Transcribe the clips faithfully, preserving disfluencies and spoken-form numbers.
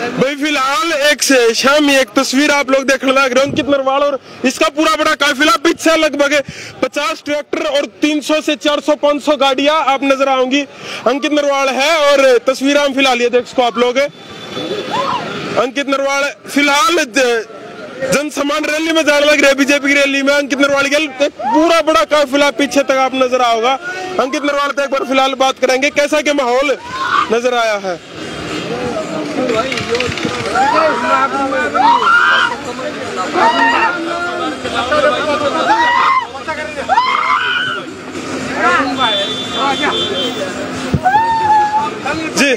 भाई फिलहाल एक से शाम एक तस्वीर आप लोग देखने लग रहे हो अंकित नरवाल और इसका पूरा बड़ा काफिला पीछे लगभग पचास ट्रैक्टर और तीन सौ से चार सौ पाँच सौ गाड़ियां आप नजर आऊंगी। अंकित नरवाल है और तस्वीर हम फिलहाल ये देख सको आप लोग। अंकित नरवाल फिलहाल जन सम्मान रैली में जाने लग रहे हैं, बीजेपी की रैली में अंकित नरवाल के पूरा बड़ा काफिला पीछे तक आप नजर आओगा। अंकित नरवाल से एक बार फिलहाल बात करेंगे कैसा के माहौल नजर आया है। जी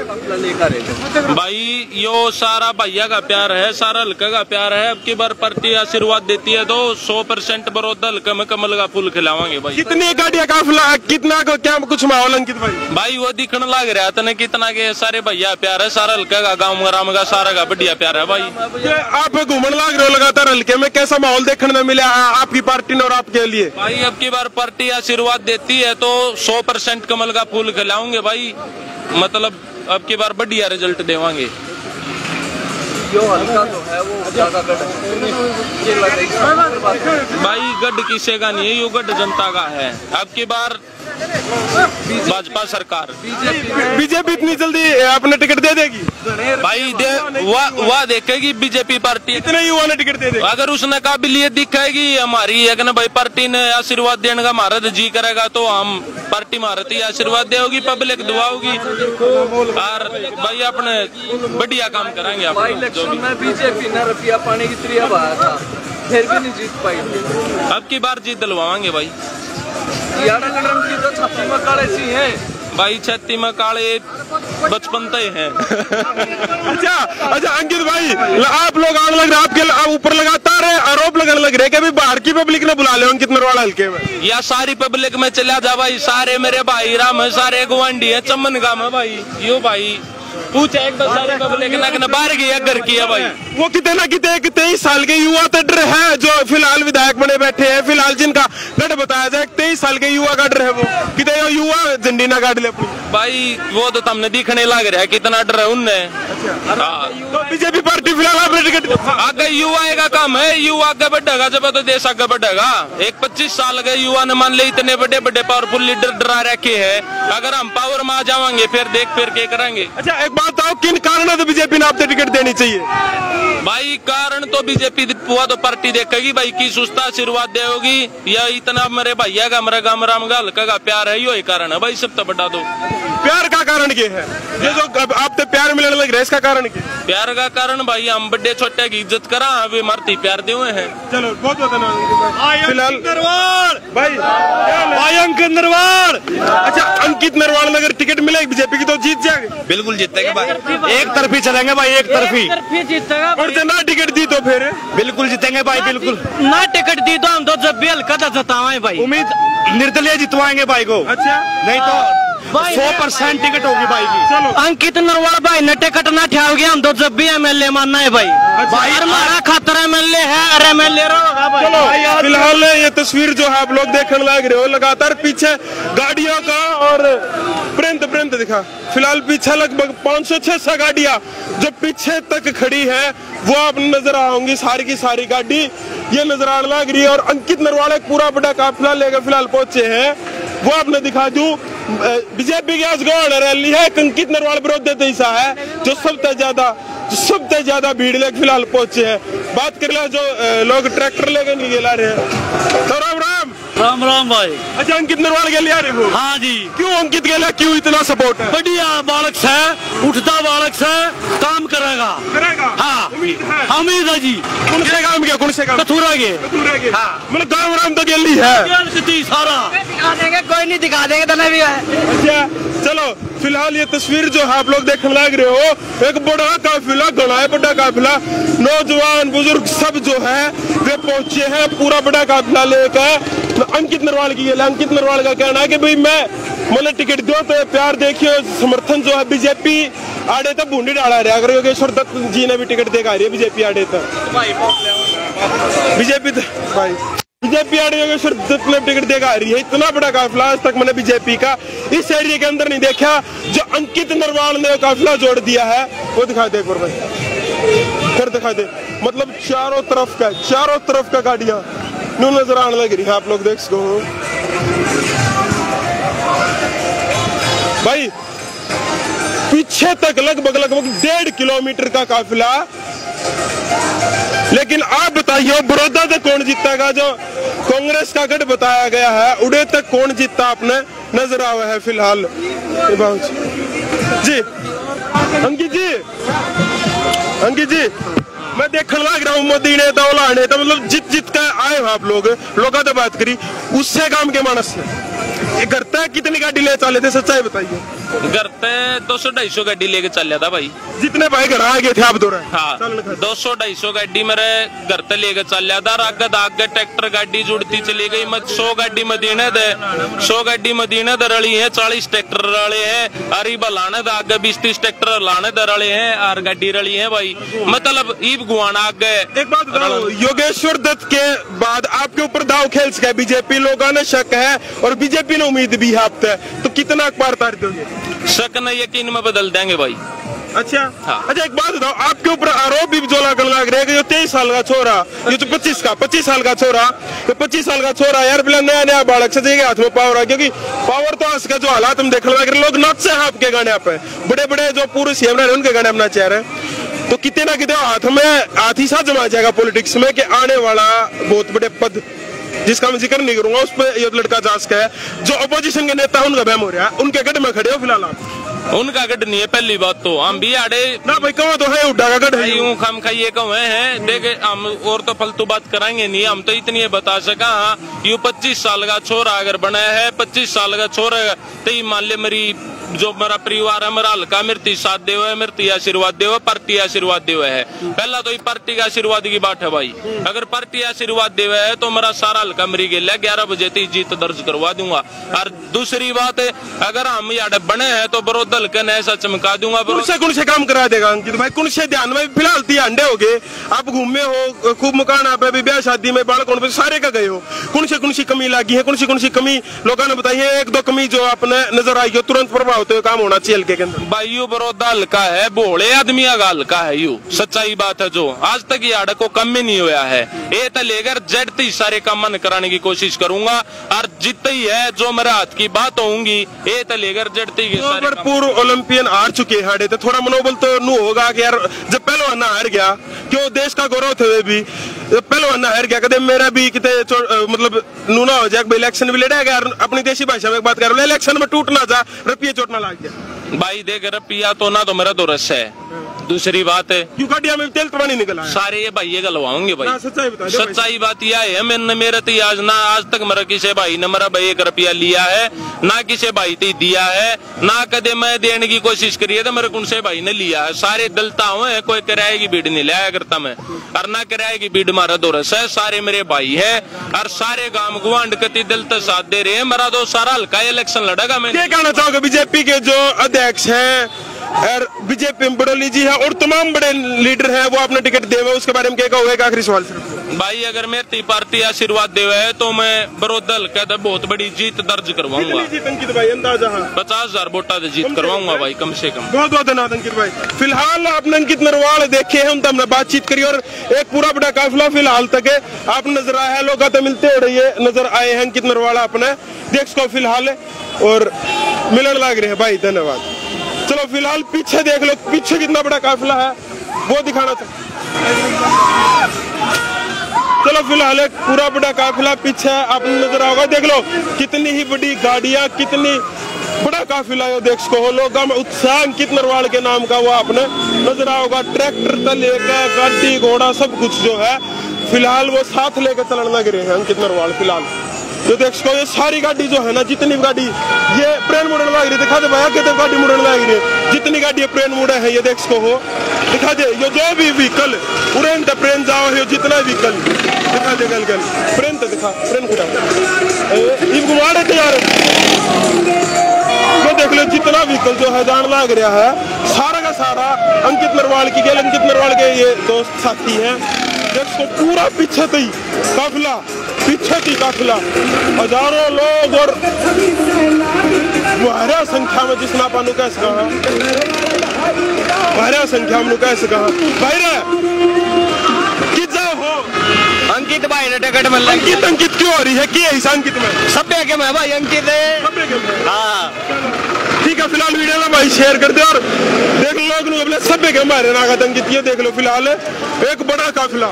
भाई यो सारा भैया का प्यार है, सारा हल्का का प्यार है। अब की बार पार्टी आशीर्वाद देती है तो सौ परसेंट बरोदा हल्का में कमल का फूल खिलावांगे भाई। कितनी गाड़ियां काफिला कितना को क्या कुछ माहौल अंकित भाई? भाई वो दिखने लग रहा था कितना के सारे भैया प्यार है, सारा हल्का का गाँव ग्राम का सारा का बढ़िया प्यार है भाई। आप घूमने लग रहे हो लगातार हल्के में, कैसा माहौल देखने में मिला आपकी पार्टी ने और आपके लिए? भाई अब की बार पार्टी आशीर्वाद देती है तो सौ परसेंट कमल का फूल खिलाऊंगे भाई। मतलब अब की बार बढ़िया रिजल्ट देवांगे। जो हल्का तो है वो ज्यादा गढ़ भाई गढ़ किसी का नहीं है, यो गढ़ जनता का है। अब की बार भाजपा सरकार बीजेपी इतनी जल्दी आपने टिकट दे देगी भाई? दे वह वा देखेगी बीजेपी पार्टी। इतने युवा ने टिकट दे देगी अगर उसने काबिलियत दिखाएगी हमारी है ना भाई, पार्टी ने आशीर्वाद देने का हमारा जी करेगा तो हम पार्टी मारती आशीर्वाद देगी, पब्लिक दुआ होगी और भाई अपने बढ़िया काम करेंगे। भाई इलेक्शन में बीजेपी ने रुपया पाने की त्रिया बात था, फिर भी नहीं जीत पाई। अब की बार जीत दिलवाएंगे भाई। की तो छाती में काले सी है भाई, छत्ती में काले बचपन तय है। अच्छा अच्छा अंकित भाई आप लोग आग लग रहे आपके ऊपर लगातार आरोप लगने लग रहे कि अभी बाहर की पब्लिक ने बुला ले अंकित नरवाल हल्के में, या सारी पब्लिक में चला जा भाई। सारे मेरे भाई राम है, सारे गुवांडी है, चमन गाम है भाई। यो भाई पूछा एक बार सारी पब्लिक ने बाहर गया घर किया भाई। वो कितने ना कितने एक तेईस साल के युवा तटर है जो फिलहाल विधायक बने बैठे हैं, फिलहाल जिनका गढ़ बताया जाए तेईस साल के युवा का डर है, वो कितने युवा झंडी ना गाड़ ले अपनी भाई। वो तो तुमने दिखने लग रहा है कितना डर है उनने। तो बीजेपी पार्टी फिलहाल आपने टिकट आगे युवा का काम है, युवा आगे बढ़ेगा जब तो देश आगे बढ़ेगा। एक पच्चीस साल के युवा ने मान ले इतने बड़े बड़े पावरफुल लीडर डरा रखे है, अगर हम पावर में आ जाएंगे फिर देख फिर के करेंगे। अच्छा एक बात आओ, किन कारणों से बीजेपी ने आपको टिकट देनी चाहिए? भाई कारण तो बीजेपी हुआ तो पार्टी देखेगी भाई की सुस्ता आशीर्वाद देगी, या इतना मेरे भैया का मेरे गाँव राम का हल्का का प्यार है, यही कारण है भाई। सब तो बता दो प्यार का कारण क्या है? ये जो आप तो प्यार मिलने लग रहा है इसका कारण क्या? प्यार का कारण भाई हम बड़े छोटे की इज्जत करा, अभी मरती प्यार दे हुए हैं। चलो बहुत बहुत धन्यवाद फिलहाल नरवाल भाई भाई अंकित नरवाल। अच्छा अंकित नरवाल अगर टिकट मिलेगी बीजेपी की तो जीत जाएंगे? बिल्कुल जीतेंगे भाई, एक तरफी चलेंगे भाई, एक तरफी जीतेगा। और ना टिकट दी तो फिर बिल्कुल जीतेंगे भाई, बिल्कुल ना टिकट दी तो हम तो जब भी हल्का था जतावे भाई। उम्मीद निर्दलीय जितवाएंगे भाई को। अच्छा नहीं तो सौ परसेंट टिकट होगी भाई की। चलो अंकित नरवाल भाई ने टिकट ना ठाओ गया हम तो जब भी एमएलए मानना है भाई। भाई हमारा खतरा एमएलए है, अरे एमएलए होगा भाई। चलो फिलहाल ये तस्वीर जो है आप लोग देखने लग रहे हो लगातार पीछे गाड़ियों का और प्रिंट प्रिंट दिखा। फिलहाल पीछे लगभग पाँच सौ छह सौ गाड़ियां जो पीछे तक खड़ी है वो आप नजर आऊंगी, सारी की सारी गाड़ी ये नजर आने लग रही है। और अंकित नरवाल एक पूरा बड़ा काफिला लेकर फिलहाल पहुंचे हैं, वो आपने दिखा दूं। बीजेपी की आज गौड़ रैली है, अंकित नरवाल विरोध दिशा है जो सबसे ज्यादा सबसे ज्यादा भीड़ लेकर फिलहाल पहुंचे हैं। बात कर ले जो लोग ट्रैक्टर लेकर निकल आ रहे हैं। तो राम राम राम राम भाई। अच्छा अंकित नरवाल के लिए आ रहे हो? हाँ जी। क्यों अंकित के लिए क्यों इतना सपोर्ट है? बढ़िया बालक है, उठता बालक है, काम करेगा करेगा हाँ उम्मीद है उम्मीद है जी। कौन से काम किया कौन से काम? कथूरा के हाँ मतलब गाँव राम तो गेली है सारा दिखा देंगे, कोई नहीं दिखा देंगे तो नहीं भी है। अच्छा चलो फिलहाल ये तस्वीर जो है आप लोग देखने लग रहे हो, एक बड़ा काफिला घना है, बड़ा काफिला नौजवान बुजुर्ग सब जो है वे पहुंचे हैं पूरा बड़ा काफिला लेकर अंकित नरवाल की। अंकित नरवाल का कहना है कि भाई मैं मतलब टिकट दो तो प्यार देखियो समर्थन जो है बीजेपी आड़े तक बूंदी डाला रहा। अगर योगेश्वर दत्त जी ने भी टिकट देगा रही है बीजेपी आड़े तक बीजेपी भाई। बीजेपी आने में टिकट देगा आ रही है। इतना बड़ा काफिला आज तक मैंने बीजेपी का इस एरिया के अंदर नहीं देखा। जो अंकित नरवाल ने काफिला जोड़ दिया है वो दिखा दे एक बार भाई, फिर दिखा दे। मतलब चारों तरफ का चारों तरफ का गाड़ियां न्यू नजर आने लग रही है। आप लोग देख सको भाई, पीछे तक लगभग लगभग डेढ़ किलोमीटर का काफिला। लेकिन आप बताइए बड़ौदा तक कौन जीतेगा? जो कांग्रेस का गढ़ बताया गया है उड़े तक कौन जीतता आपने नजर आया है फिलहाल। जी अंकित जी, अंकित जी मैं देखने लग रहा हूँ मोदी ने दौला ने तो मतलब जीत जीत कर आए हो आप लोग। लोगों से बात करी उससे काम के मानस से करता है। कितनी गाड़ी ले चले थे सच्चाई बताइए? घर पे दो सौ ढाई सौ गाड़ी लेके चल था भाई। जितने भाई घर आ गए थे आप दो हाँ दो सौ ढाई सौ गाड़ी मेरे घर पे लेके चल था। आगे आगे ट्रैक्टर गाड़ी जुड़ती चली गई। मैं सौ गाड़ी मदीने दे सौ गाड़ी मदीने दे रही है, चालीस ट्रैक्टर रले है। अरे लाने दे आगे बीस तीस ट्रैक्टर लाने दे रले हैं और गाड़ी रली है भाई। मतलब ईब गुआना आगे। एक बात बताओ, योगेश्वर दत्त के बाद आपके ऊपर दाव खेल सके बीजेपी, लोगों ने शक है और बीजेपी ने उम्मीद भी है आप तक, तो कितना अखबार तार दोगे? शक न यकीन में बदल देंगे भाई। अच्छा हाँ। अच्छा एक बात बताओ, आपके ऊपर आरोप भी जो लगने लग रहे हैं कि जो तेईस साल का छोरा, ये तो पच्चीस का पच्चीस साल का छोरा, तो पच्चीस साल का छोरा यार बिना नया नया बालक से जाएगा हाथ में पावर है। क्योंकि पावर तो आज का जो हालात हम देखने लग रहे, लोग नाचे हैं आपके गाने पे, बड़े बड़े जो पूर्व सीएम रहे उनके गाने अपना चेहरे। तो कितने ना कितने हाथ में हाथ ही सा जमा जाएगा पॉलिटिक्स में कि आने वाला बहुत बड़े पद जिसका मैं जिक्र नहीं करूंगा उस पर ये लड़का जांच का है। जो अपोजिशन के नेता उनका बहम हो रहा है, उनके गढ़ में खड़े हो फिलहाल आप? उनका गढ़ नहीं है पहली बात तो। हम भी आड़े ना भाई कहो तो है उड्डा का गढ़ है। यूं हम खाइए कहे हैं देखे हम और तो फालतू बात कराएंगे नहीं। हम तो इतनी बता सका यू पच्चीस साल का छोरा अगर बना है, पच्चीस साल का छोरा तो मान ले मेरी जो मेरा परिवार है मेरा हल्का मृत्यु साथ दे हुए है, मृत्यु आशीर्वाद दे हुए, पार्टी आशीर्वाद दे हुए है। पहला तो ये पार्टी का आशीर्वाद की बात है भाई। अगर पार्टी आशीर्वाद दे हुए है तो मेरा सारा हल्का मरी गया ग्यारह बजे तक जीत दर्ज करवा दूंगा। और दूसरी बात है अगर हम यहाँ बने हैं तो बरोदा हल्का ने ऐसा चमका दूंगा। कौन से कौन से काम करा देगा अंकित भाई? कौन से ध्यान में फिलहाल तीन अंडे हो गए, आप घूमे हो खूब मकान आप ब्याह शादी में बालकों पे सारे का गए हो। कौन से कौन सी कमी लगी है, कौन सी कौन सी कमी लोगों ने बताई है? एक दो कमी जो आपने नजर आई हो तुरंत प्रभाव होते हुए काम होना चाहिए हल्के के अंदर। भाई यू बरोदा हल्का है, भोले आदमी का हल्का है। यू सच्चाई बात है जो आज तक ये आड़ को कम ही नहीं हुआ है। ये तो लेकर जड़ती सारे काम मन कराने की कोशिश करूंगा और जितनी है जो मेरे हाथ की बात होंगी ये तो लेकर जड़ती की सारे काम। पूर्व ओलंपियन हार चुके हाड़े तो थोड़ा मनोबल तो नू होगा कि यार जब पहलवान हार गया क्यों देश का गौरव थे भी पहलवान हार गया कदम मेरा भी कितने मतलब नूना हो जाए इलेक्शन भी लड़ेगा यार। अपनी देशी भाषा में बात कर रहा हूँ, इलेक्शन में टूट ना जा रुपये चोट ना लग गया भाई। देख रुपया तो ना तो मेरा तो रस है। दूसरी बात है क्यों गाड़िया में तेल तो नहीं निकला है। सारे ये भाई ये गलवाओगे भाई। सच्चाई बता सच्चाई बात यह है मैंने मेरे तो आज ना आज तक मेरा किसी भाई ने मेरा भाई एक रुपया लिया है ना किसी भाई ने दिया है ना कदे मैं देने की कोशिश करी है तो मेरे कौन से भाई ने लिया है। सारे दलता हुए कोई किराए की भीड़ नहीं लाया करता मैं और ना किराए की भीड़ मारा दोरस है। सारे मेरे भाई है और सारे गांव गुआंड कति दिल तो साथ दे रहे हैं। मेरा तो सारा हल्का इलेक्शन लड़ेगा। मैं ये कहना चाहूंगा बीजेपी के जो अध्यक्ष है और बीजेपी बड़ोली जी है और तमाम बड़े लीडर हैं वो आपने टिकट दे हुए उसके बारे में क्या कहोगे? आखिरी सवाल सिर्फ भाई अगर मेरी पार्टी आशीर्वाद दे हुए है तो मैं बरोदा हल्का तो बहुत बड़ी जीत दर्ज करवाऊंगा। अंकित भाई अंदाजा पचास हजार वोटा जीत करवाऊंगा भाई कम से कम। बहुत बहुत धन्यवाद अंकित भाई। फिलहाल आपने अंकित नरवाल देखे हैं उनसे हमने बातचीत करी और एक पूरा बड़ा काफिला फिलहाल तक है आप नजर आया है। लोग आते मिलते हो रही है नजर आए हैं अंकित नरवाल अपने देख सको फिलहाल और मिलन लग रहे हैं भाई। धन्यवाद। चलो फिलहाल पीछे देख लो पीछे कितना बड़ा काफिला है वो दिखाना था। चलो फिलहाल एक पूरा बड़ा काफिला पीछे आपने नजर आओगा। देख लो कितनी ही बड़ी गाड़ियां कितनी बड़ा काफिला है देख सको। लोगों में उत्साह अंकित नरवाल के नाम का वो आपने नजर आओगा। ट्रैक्टर से लेकर गाड़ी घोड़ा सब कुछ जो है फिलहाल वो साथ लेकर चलने लग रहे हैं अंकित नरवाल। फिलहाल तो देख सको ये सारी गाड़ी जो है ना जितनी गाड़ी ये प्रेन मुड़न लग रही दिखा दे भैया कितने गाड़ी मुड़न लग रही है। जितनी गाड़ी प्रेन मुड़े है ये देख सको हो दिखा दे ये जो भी व्हीकल उड़ेन तो प्रेन जाओ है जितना व्हीकल दिखा दे गल गल प्रेन तो दिखा प्रेन खुदा ये घुमाड़े तैयार तो देख लो जितना व्हीकल जो है जान लग रहा है सारा का सारा अंकित नरवाल की गेल अंकित नरवाल के ये दोस्त साथी हैं देखो पूरा पीछे थी काफिला, पीछे थी काफिला, हजारों लोग और भारी संख्या में जिसना पानु कैसे कहा, भारी संख्या में कैसे कहा भाई हो अंकित भाई ने टिकट मिल रहा है। अंकित अंकित क्यों हो रही है कि ऐसा अंकित में सभ्य के मैं भाई अंकित है। हाँ ठीक है, फिलहाल वीडियो में भाई शेयर कर दे और देख लो लोग अपने सभ्य के हमारे नागत अंकित ये देख लो। फिलहाल एक बड़ा काफिला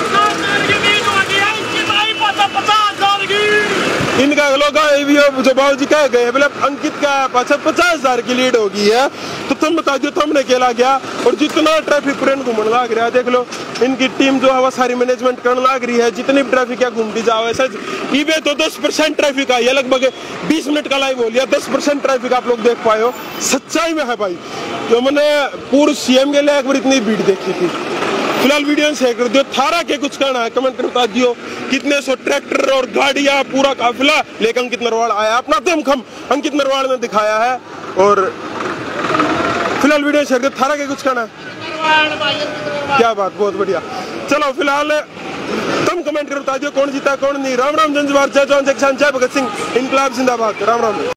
इनका लोग जो बाबू जी कह गए बोले अंकित का पचास पचास हजार की लीड होगी है, तो तुम बता दो तुमने केला गया और जितना ट्रैफिक फ्रेंड घूमने लग रहा है देख लो। इनकी टीम जो है वो सारी मैनेजमेंट करने लग रही है, जितनी भी ट्रैफिक है घूमती जाओ। ऐसा ईबे तो दस परसेंट ट्रैफिक आई है, लगभग बीस मिनट का लाइव हो लिया, दस परसेंट ट्रैफिक आप लोग देख पाए हो। सच्चाई में है भाई, जो मैंने पूर्व सीएम के लिए एक बार इतनी भीड़ देखी थी। फिलहाल वीडियो शेयर कर दियो, थारा के कुछ कहना है कमेंट कर बता दियो। कितने सौ ट्रैक्टर और गाड़ियां पूरा काफिला लेकर अंकित नरवाल आया, अपना दमखम अंकित नरवाल ने दिखाया है। और फिलहाल वीडियो शेयर कर, थारा के कुछ कहना है? क्या बात, बहुत बढ़िया। चलो फिलहाल तुम कमेंट कर बता दियो कौन जीता कौन नहीं। राम राम, जय जवाहर, जय जवान, जय किसान, जय भगत सिंह, इनकलाब जिंदाबाद। राम राम।